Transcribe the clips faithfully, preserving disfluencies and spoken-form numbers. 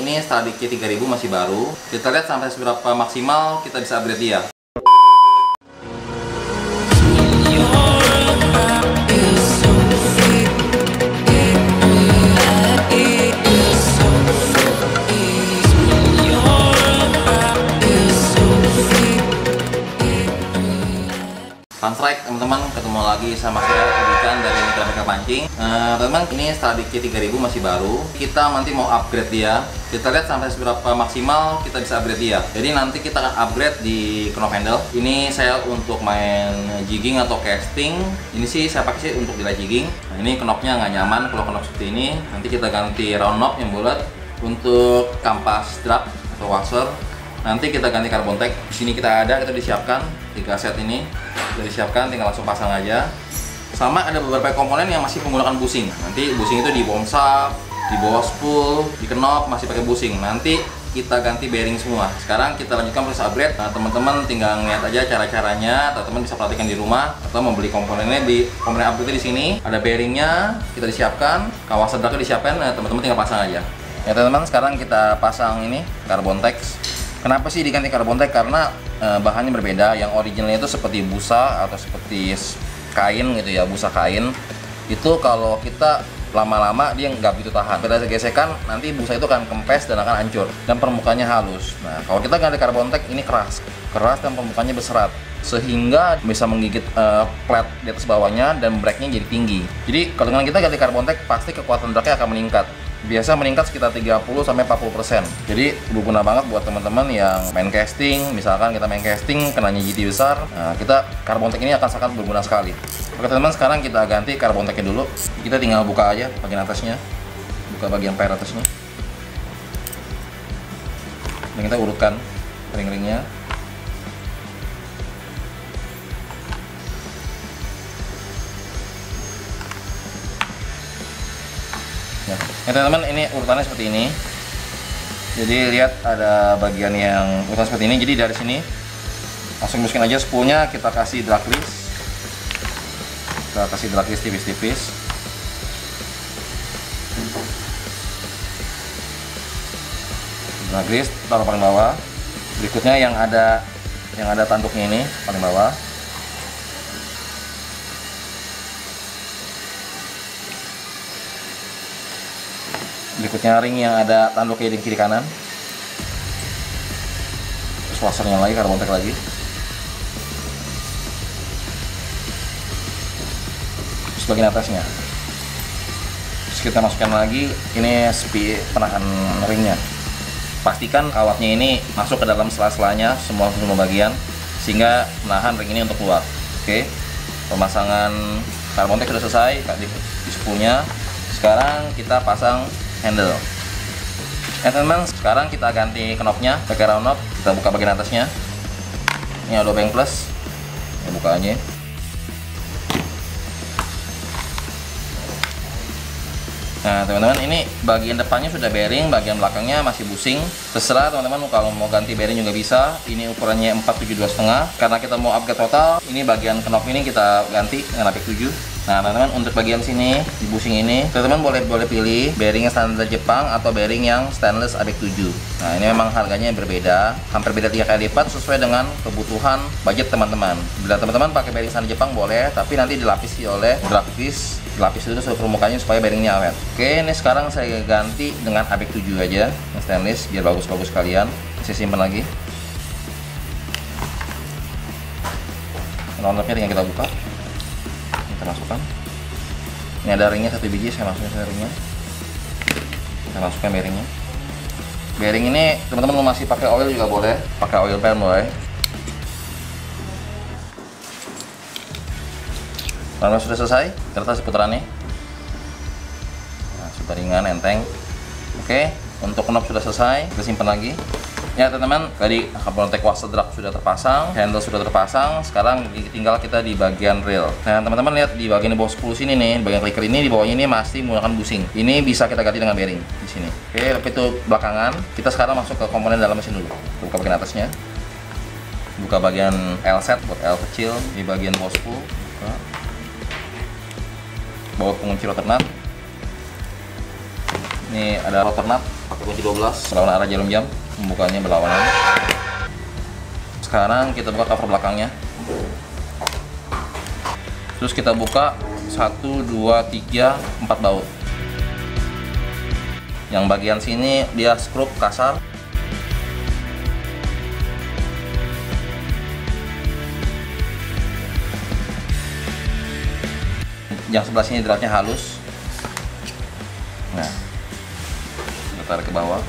ini Stradikit tiga ribu masih baru. Kita lihat sampai seberapa maksimal kita bisa upgrade dia. Fun fact teman-teman, ketemu lagi sama saya Edikan dari Mitra Mega Pancing. Uh, teman-teman, ini Stradikit tiga ribu masih baru. Kita nanti mau upgrade dia. Kita lihat sampai seberapa maksimal kita bisa upgrade dia. Jadi nanti kita akan upgrade di knob handle. Ini saya untuk main jigging atau casting. Ini sih saya pakai sih untuk di light jigging. Nah, ini knobnya nggak nyaman kalau knob seperti ini. Nanti kita ganti round knob yang bulat. Untuk kampas drag atau washer, nanti kita ganti carbon tag. Di sini kita ada, kita disiapkan tiga set ini. Sudah disiapkan, tinggal langsung pasang aja. Sama ada beberapa komponen yang masih menggunakan bushing. Nanti bushing itu di bawah shaft, di bawah spool, di knob masih pakai bushing. Nanti kita ganti bearing semua. Sekarang kita lanjutkan proses upgrade. Nah, teman-teman tinggal lihat aja cara-caranya, atau teman bisa praktikkan di rumah atau membeli komponennya di komponen upgrade di sini. Ada bearingnya, kita disiapkan, kawas sedaknya disiapkan. Nah, teman-teman tinggal pasang aja. Ya teman-teman, sekarang kita pasang ini carbon tex. Kenapa sih diganti carbon tex? Karena e, bahannya berbeda. Yang originalnya itu seperti busa atau seperti kain gitu ya, busa kain. Itu kalau kita lama-lama dia nggak begitu tahan. Kita gesekan, nanti busa itu akan kempes dan akan hancur. Dan permukaannya halus. Nah, kalau kita ganti carbon tex ini keras, keras dan permukaannya berserat, sehingga bisa menggigit e, plat di atas bawahnya dan breaknya jadi tinggi. Jadi kalau dengan kita ganti carbon tex, pasti kekuatan breaknya akan meningkat. Biasa meningkat sekitar tiga puluh sampai empat puluh persen. Jadi berguna banget buat teman-teman yang main casting. Misalkan kita main casting kenanya G T besar, nah kita carbon tex ini akan sangat berguna sekali. Oke teman-teman, sekarang kita ganti carbon texnya dulu. Kita tinggal buka aja bagian atasnya, buka bagian pair atasnya, dan kita urutkan ring-ringnya. Ya teman-teman, ini urutannya seperti ini. Jadi lihat ada bagian yang urutan seperti ini. Jadi dari sini langsung masukin aja spoolnya, kita kasih drag grease, kita kasih drag grease tipis-tipis. Drag grease taruh paling bawah. Berikutnya yang ada yang ada tanduknya ini paling bawah. Berikutnya ring yang ada tanduknya di kiri kanan. Terus washernya lagi, carbon tex lagi. Terus bagian atasnya. Terus kita masukkan lagi, ini spi penahan ringnya. Pastikan kawatnya ini masuk ke dalam sela-selanya, semua semua bagian, sehingga menahan ring ini untuk keluar. Oke, pemasangan carbon tex sudah selesai di, di spoolnya. Sekarang kita pasang handle. Ya teman-teman, sekarang kita ganti knobnya pakai round knob. Kita buka bagian atasnya. Ini ada lubang plus. Ya, buka aja. Nah teman-teman, ini bagian depannya sudah bearing, bagian belakangnya masih bushing. Terserah teman-teman, kalau mau ganti bearing juga bisa. Ini ukurannya empat tujuh dua setengah. Karena kita mau upgrade total, ini bagian knob ini kita ganti dengan A B X tujuh. Nah teman-teman, untuk bagian sini di bushing ini, teman-teman boleh boleh pilih bearing yang standar Jepang atau bearing yang stainless A B X tujuh. Nah ini memang harganya berbeda, hampir beda tiga kali lipat sesuai dengan kebutuhan budget teman-teman. Bila teman-teman pakai bearing standar Jepang boleh, tapi nanti dilapisi oleh drag grease, dilapis dulu seluruh permukaannya supaya bearingnya awet. Oke, ini sekarang saya ganti dengan A B X tujuh aja, yang stainless, biar bagus-bagus kalian. Saya simpan lagi. Roundupnya tinggal kita buka, kita masukkan. Ini ada ringnya satu biji, saya masukin ringnya. Kita masukkan bearingnya. Bearing ini teman-teman masih pakai oil juga boleh, pakai oil pan boleh. Kalau sudah selesai, kita tes putarannya. Nah, sudah ringan, enteng. Oke, untuk knob sudah selesai, kita simpan lagi. Ya teman-teman, tadi carbon tex washer drag sudah terpasang, handle sudah terpasang. Sekarang tinggal kita di bagian rail. Nah teman-teman lihat di bagian bawah spool sini nih, bagian clicker ini di bawahnya ini masih menggunakan bushing. Ini bisa kita ganti dengan bearing di sini. Oke, tapi itu belakangan. Kita sekarang masuk ke komponen dalam mesin dulu. Buka bagian atasnya, buka bagian L set buat L kecil di bagian bawah spool. Buka. Bawa pengunci rotor nut. Ini ada rotor nut. pakai kunci dua belas berlawanan arah jarum jam, membukanya berlawanan. Sekarang kita buka cover belakangnya. Terus kita buka satu, dua, tiga, empat baut. Yang bagian sini dia skrup kasar. Yang sebelah sini dratnya halus. Nah, kita tarik ke bawah.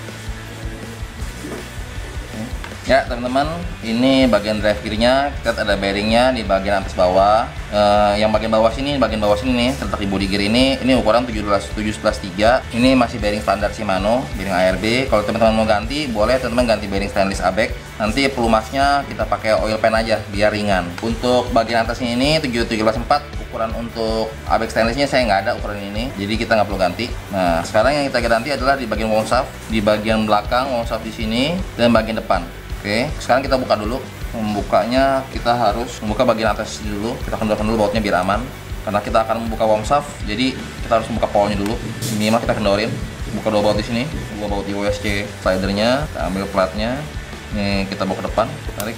Ya teman-teman, ini bagian drive gearnya, kita ada bearingnya di bagian atas bawah. Uh, yang bagian bawah sini, bagian bawah sini nih, terletak di body gear ini, ini ukuran tujuh belas tiga. Ini masih bearing standar Shimano, bearing A R B. Kalau teman-teman mau ganti, boleh teman-teman ganti bearing stainless A B E K. Nanti pelumasnya kita pakai oil pan aja, biar ringan. Untuk bagian atasnya ini tujuh tujuh empat. Ukuran untuk A B E K stainlessnya saya nggak ada ukuran ini, jadi kita nggak perlu ganti. Nah, sekarang yang kita ganti adalah di bagian wound shaft, di bagian belakang wound shaft di sini, dan bagian depan. Oke, sekarang kita buka dulu. Membukanya kita harus membuka bagian atas dulu. Kita kendorkan dulu bautnya biar aman, karena kita akan membuka wound shaft, jadi kita harus membuka polnya dulu. Minimal kita kendorin. Buka dua baut di sini, dua baut di W S C slidernya. Kita ambil platnya. Nih kita bawa ke depan, tarik.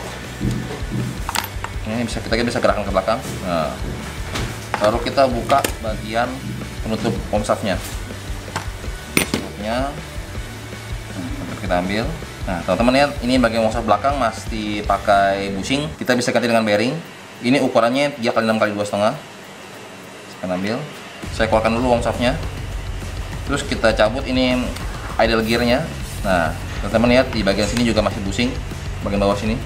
Ini bisa kita bisa gerakan ke belakang. Nah, baru kita buka bagian penutup wound shaftnya. Tutupnya, nah, kita ambil. Nah teman-teman lihat, ini bagian wound shaft belakang masih pakai bushing. Kita bisa ganti dengan bearing. Ini ukurannya tiga kali enam kali dua koma lima. Saya ambil, saya keluarkan dulu wound shaftnya. Terus kita cabut ini idle gearnya. Nah teman-teman lihat, di bagian sini juga masih bushing. Bagian bawah sini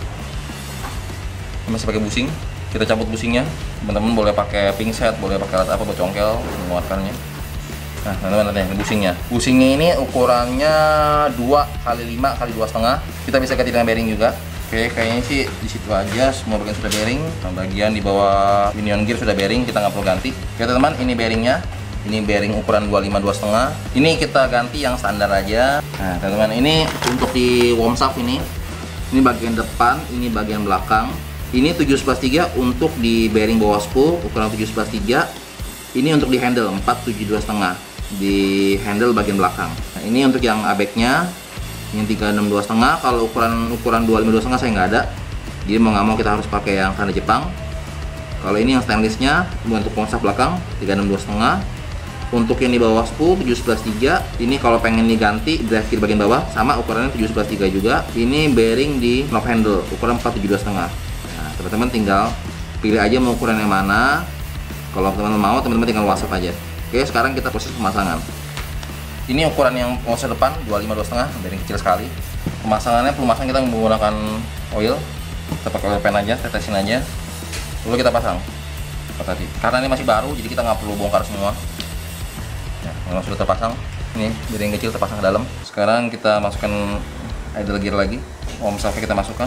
masih pakai bushing. Kita cabut bushingnya. Teman-teman boleh pakai pingset, boleh pakai alat apa buat congkel menguatkannya. Nah teman-teman lihat nih bushingnya. Bushingnya ini ukurannya dua kali lima kali dua koma lima. Kita bisa ganti dengan bearing juga. Oke, kayaknya sih di situ aja semua bagian sudah bearing. Nah, bagian di bawah pinion gear sudah bearing, kita nggak perlu ganti. Oke teman-teman, ini bearingnya. Ini bearing ukuran dua puluh lima dua koma lima. Ini kita ganti yang standar aja. Nah teman-teman, ini untuk di wound shaft ini. Ini bagian depan, ini bagian belakang. Ini tujuh sebelas tiga untuk di bearing bawah spool ukuran tujuh sebelas tiga. Ini untuk di handle empat tujuh dua koma lima di handle bagian belakang. Nah, ini untuk yang A B E K-nya yang tiga enam dua koma lima. Kalau ukuran ukuran dua lima dua koma lima saya nggak ada. Jadi mau nggak mau kita harus pakai yang standar Jepang. Kalau ini yang stainlessnya untuk wound shaft belakang tiga enam dua koma lima. Untuk yang di bawah spool tujuh sebelas tiga. Ini kalau pengen diganti drive gear bagian bawah sama ukurannya tujuh sebelas tiga juga. Ini bearing di knob handle ukuran empat tujuh dua koma lima. Nah teman-teman tinggal pilih aja mau ukuran yang mana. Kalau teman-teman mau, teman-teman tinggal WhatsApp aja. Oke, sekarang kita proses pemasangan. Ini ukuran yang wound shaft depan dua puluh lima dua koma lima, bearing kecil sekali. Pemasangannya, pemasangan kita menggunakan oil. Kita pakai oil pan aja, tetesin aja. Lalu kita pasang. Tadi. Karena ini masih baru, jadi kita nggak perlu bongkar semua. Ya, memang sudah terpasang. Ini bearing kecil terpasang ke dalam. Sekarang kita masukkan idle gear lagi. Wound shaft kita masukkan.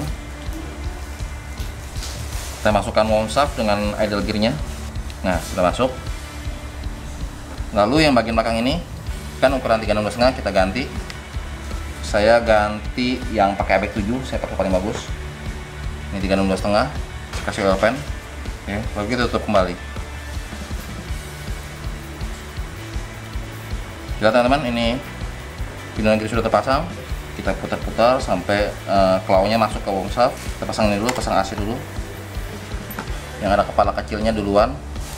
Kita masukkan wound shaft dengan idle gearnya. Nah, sudah masuk. Lalu yang bagian belakang ini kan ukuran tiga enam dua koma lima, kita ganti. Saya ganti yang pakai A B E K tujuh, saya pakai paling bagus. Ini tiga enam dua koma lima, kasih oil pan. Oke, lalu kita tutup kembali. Lihat teman-teman, ini pinion gear sudah terpasang. Kita putar-putar sampai uh, claw-nya masuk ke wound shaft. Kita pasang ini dulu, pasang A C dulu. Yang ada kepala kecilnya duluan.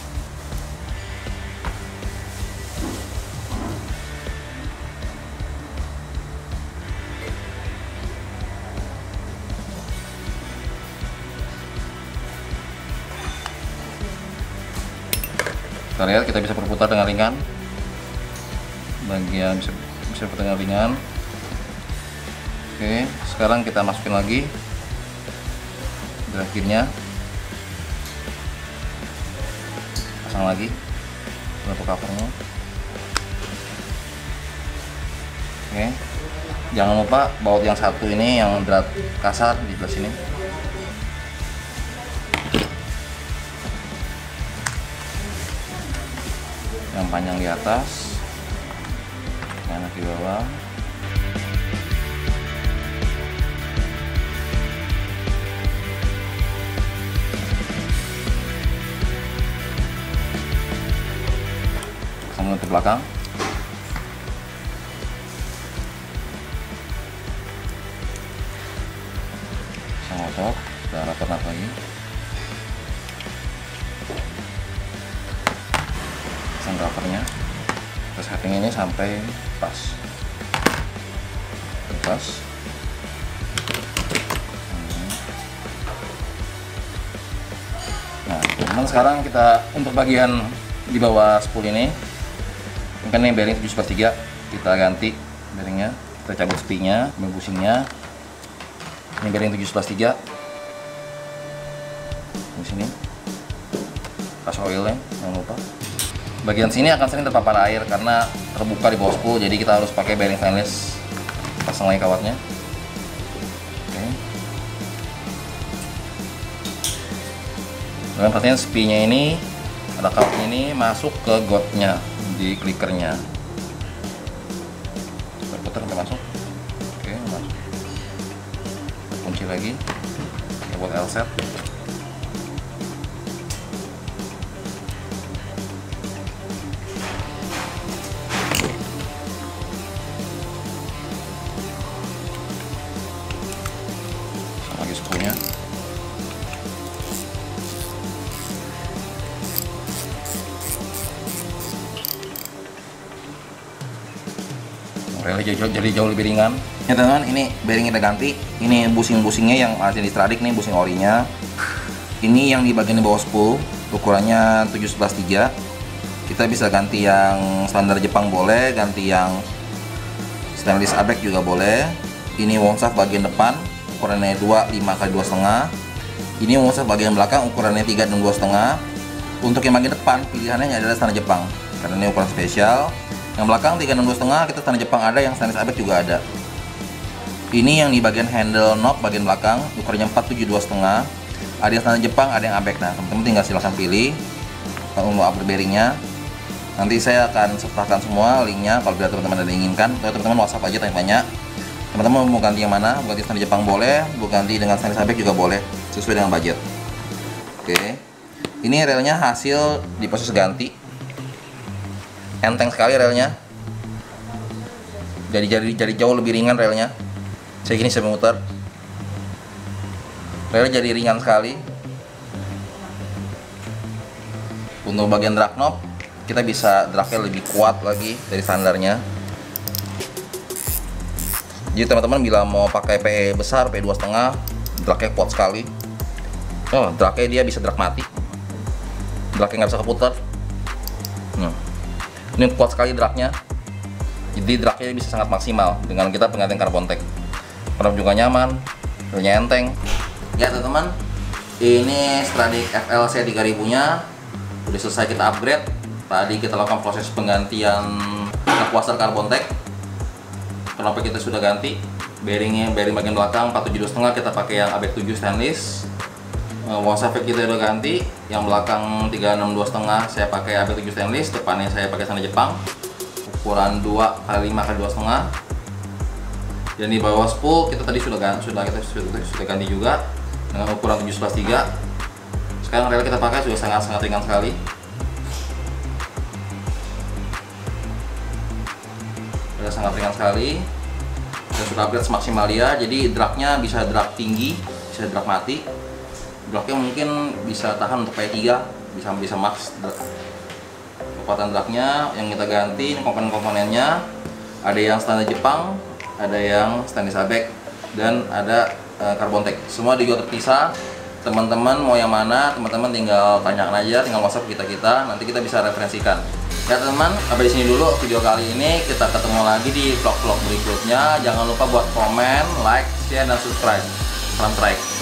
Kita lihat, kita bisa berputar dengan ringan. Bagian bisa bisa berputar dengan ringan. Oke, sekarang kita masukin lagi drive gearnya. Pasang lagi untuk covernya. Oke, jangan lupa baut yang satu ini yang drat kasar di sebelah sini. Yang panjang di atas, yang di bawah. Pasang ke belakang. Motop, kita rapat lagi. Pasang drivernya. Terus setting ini sampai pas. Pas. Nah, teman sekarang kita untuk bagian di bawah spool ini, kan ini bearing tujuh sepertiga, kita ganti bearingnya, kita cabut sepinya, bushingnya. Ini bearing tujuh sepertiga. Di sini, kasih oilnya, jangan lupa. Bagian sini akan sering terpapar air karena terbuka di bawah spool, jadi kita harus pakai bearing stainless. Pasang lagi kawatnya. Oke. Dan perhatian spinya ini, ada kawatnya ini masuk ke gotnya di klikernya. Putar sampai masuk. Oke, masuk. Kunci lagi. Kita buat L-set. Lagi spoolnya. Relnya jauh, jadi jauh lebih ringan. Ya teman-teman, ini bearing kita ganti. Ini bushing-bushingnya yang masih di Stradic nih, bushing orinya. Ini yang di bagian di bawah spool, ukurannya tujuh sebelas tiga. Kita bisa ganti yang standar Jepang boleh, ganti yang stainless abek juga boleh. Ini wongsaf bagian depan, ukurannya dua puluh lima kali dua koma lima. Ini wongsaf bagian belakang, ukurannya tiga dan dua koma lima. Untuk yang bagian depan, pilihannya adalah standar Jepang, karena ini ukuran spesial. Yang belakang tiga dan dua koma lima, kita standar Jepang ada, yang stainless abek juga ada. Ini yang di bagian handle knob bagian belakang, ukurannya empat tujuh dua koma lima. Ada yang standar Jepang, ada yang abek. Nah, teman-teman tinggal silahkan pilih kalau mau upgrade bearingnya. Nanti saya akan sertakan semua linknya kalau bila teman-teman ada yang inginkan. Kalau teman-teman WhatsApp aja tanya-tanya. Teman-teman mau ganti yang mana? Mau ganti standar Jepang boleh, mau ganti dengan stainless abek juga boleh, sesuai dengan budget. Oke. Ini relnya hasil di proses ganti. Enteng sekali relnya. Jadi jadi jadi jauh lebih ringan relnya. Saya gini saya memutar. Relnya jadi ringan sekali. Untuk bagian drag knob, kita bisa dragnya lebih kuat lagi dari standarnya. Jadi teman-teman bila mau pakai P E besar, P E dua koma lima, dragnya kuat sekali. Oh, dragnya dia bisa drag mati. Dragnya nggak bisa keputar. Nah, ini kuat sekali dragnya. Jadi dragnya bisa sangat maksimal dengan kita penggantian carbon tech. Penop juga nyaman, relnya enteng. Ya teman-teman, ini Stradic F L C tiga ribu nya udah selesai kita upgrade. Tadi kita lakukan proses penggantian washer carbon tech. Kenapa kita sudah ganti bearingnya, bearing bagian belakang empat tujuh dua koma lima, kita pakai yang abek tujuh stainless. Washer kita udah ganti, yang belakang tiga enam dua koma lima saya pakai abek tujuh stainless, depannya saya pakai standar Jepang ukuran dua kali lima kali dua koma lima. Dan di bawah spool kita tadi sudah ganti, sudah kita sudah, sudah ganti juga dengan ukuran tujuh sebelas tiga. Sekarang rel kita pakai sudah sangat-sangat ringan sekali. Sudah sangat ringan sekali. Dan sudah upgrade semaksimal dia. Jadi dragnya bisa drag tinggi, bisa drag mati. Dragnya mungkin bisa tahan untuk P E tiga, bisa bisa max. Kekuatan dragnya yang kita ganti komponen-komponennya ada yang standar Jepang, ada yang stainless abek, dan ada uh, carbon tech. Semua dijual terpisah. Teman-teman mau yang mana, teman-teman tinggal tanyakan aja, tinggal WhatsApp kita-kita, nanti kita bisa referensikan. Ya teman-teman, sampai di sini dulu video kali ini. Kita ketemu lagi di vlog-vlog berikutnya. Jangan lupa buat komen, like, share, dan subscribe. Salam strike.